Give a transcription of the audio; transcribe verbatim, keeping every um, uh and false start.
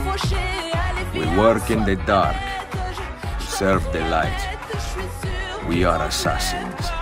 We work in the dark to serve the light. We are assassins.